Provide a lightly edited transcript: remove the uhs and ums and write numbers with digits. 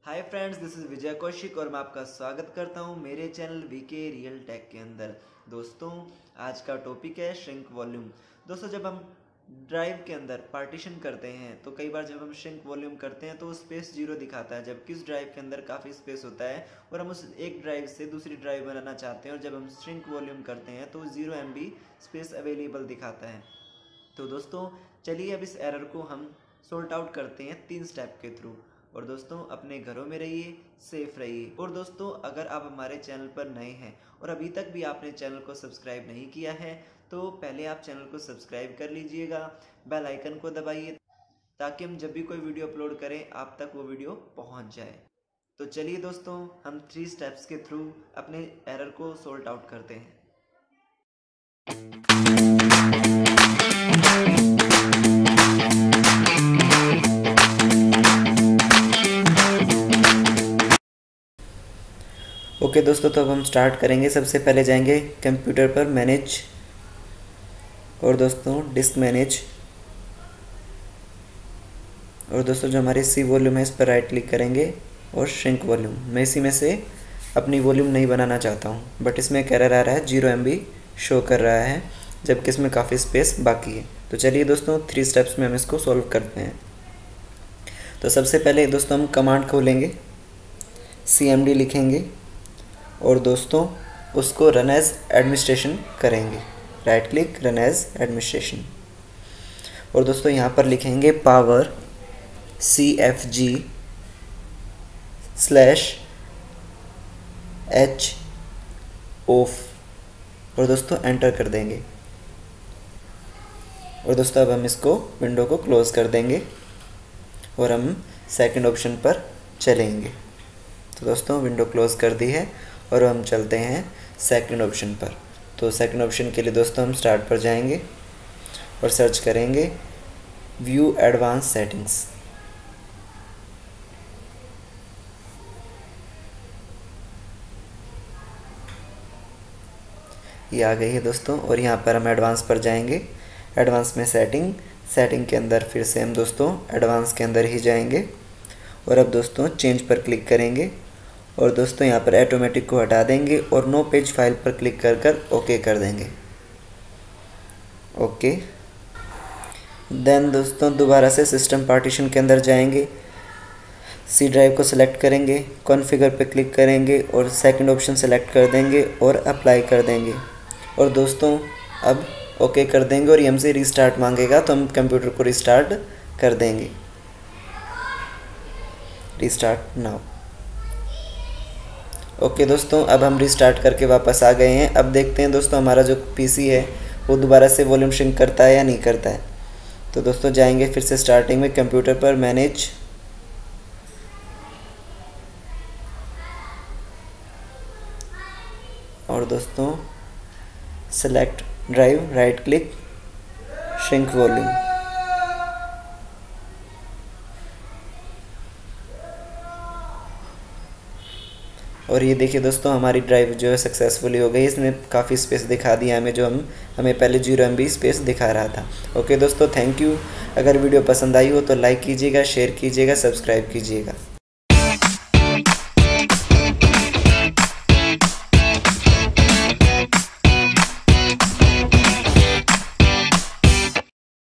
Hi friends, this is Vijay Kaushik और मैं आपका स्वागत करता हूं मेरे चैनल वीके रियल टेक के अंदर। दोस्तों, आज का टॉपिक है श्रिंक वॉल्यूम। दोस्तों, जब हम ड्राइव के अंदर पार्टीशन करते हैं तो कई बार जब हम श्रिंक वॉल्यूम करते हैं तो स्पेस 0 दिखाता है, जबकि उस ड्राइव के अंदर काफ़ी स्पेस होता है और हम उस एक ड्राइव से दूसरी ड्राइव बनाना चाहते हैं और जब हम श्रिंक वॉल्यूम करते हैं तो 0 MB स्पेस अवेलेबल दिखाता है। तो दोस्तों, चलिए अब इस एरर को हम सॉर्ट आउट करते हैं 3 स्टेप के थ्रू। और दोस्तों, अपने घरों में रहिए, सेफ रहिए। और दोस्तों, अगर आप हमारे चैनल पर नए हैं और अभी तक भी आपने चैनल को सब्सक्राइब नहीं किया है तो पहले आप चैनल को सब्सक्राइब कर लीजिएगा, बेल आइकन को दबाइए ताकि हम जब भी कोई वीडियो अपलोड करें आप तक वो वीडियो पहुंच जाए। तो चलिए दोस्तों, हम 3 स्टेप्स के थ्रू अपने एरर को सॉर्ट आउट करते हैं। ओके दोस्तों, तो अब हम स्टार्ट करेंगे। सबसे पहले जाएंगे कंप्यूटर पर, मैनेज, और दोस्तों डिस्क मैनेज, और दोस्तों जो हमारे सी वॉल्यूम है इस पर राइट क्लिक करेंगे और श्रिंक वॉल्यूम। मैं इसी में से अपनी वॉल्यूम नहीं बनाना चाहता हूँ, बट इसमें एक एरर आ रहा है, 0 MB शो कर रहा है जबकि इसमें काफ़ी स्पेस बाकी है। तो चलिए दोस्तों, 3 स्टेप्स में हम इसको सॉल्व करते हैं। तो सबसे पहले दोस्तों हम कमांड खोलेंगे, CMD लिखेंगे और दोस्तों उसको रन एज एडमिनिस्ट्रेशन करेंगे, right click, run as administration. और दोस्तों यहाँ पर लिखेंगे पावर CFG/H ऑफ, और दोस्तों एंटर कर देंगे। और दोस्तों अब हम इसको विंडो को क्लोज कर देंगे और हम सेकंड ऑप्शन पर चलेंगे। तो दोस्तों विंडो क्लोज कर दी है और हम चलते हैं सेकंड ऑप्शन पर। तो सेकंड ऑप्शन के लिए दोस्तों हम स्टार्ट पर जाएंगे और सर्च करेंगे व्यू एडवांस सेटिंग्स। ये आ गई है दोस्तों, और यहाँ पर हम एडवांस पर जाएंगे। एडवांस में सेटिंग के अंदर फिर से हम दोस्तों एडवांस के अंदर ही जाएंगे और अब दोस्तों चेंज पर क्लिक करेंगे और दोस्तों यहाँ पर ऑटोमेटिक को हटा देंगे और नो पेज फाइल पर क्लिक कर ओके कर देंगे। ओके, देन दोस्तों दोबारा से सिस्टम पार्टीशन के अंदर जाएंगे, सी ड्राइव को सिलेक्ट करेंगे, कॉन्फ़िगर पे क्लिक करेंगे और सेकंड ऑप्शन सेलेक्ट कर देंगे और अप्लाई कर देंगे। और दोस्तों अब ओके कर देंगे और ये हमसे रीस्टार्ट मांगेगा तो हम कंप्यूटर को रीस्टार्ट कर देंगे, रीस्टार्ट नाउ। ओके दोस्तों, अब हम रिस्टार्ट करके वापस आ गए हैं। अब देखते हैं दोस्तों हमारा जो PC है वो दोबारा से वॉल्यूम श्रिंक करता है या नहीं करता है। तो दोस्तों जाएंगे फिर से स्टार्टिंग में कंप्यूटर पर, मैनेज, और दोस्तों select drive, right click, shrink volume. और ये देखिए दोस्तों हमारी ड्राइव जो है सक्सेसफुली हो गई। इसमें काफ़ी स्पेस दिखा दिया हमें, जो हमें पहले 0 MB स्पेस दिखा रहा था। ओके दोस्तों, थैंक यू। अगर वीडियो पसंद आई हो तो लाइक कीजिएगा, शेयर कीजिएगा, सब्सक्राइब कीजिएगा।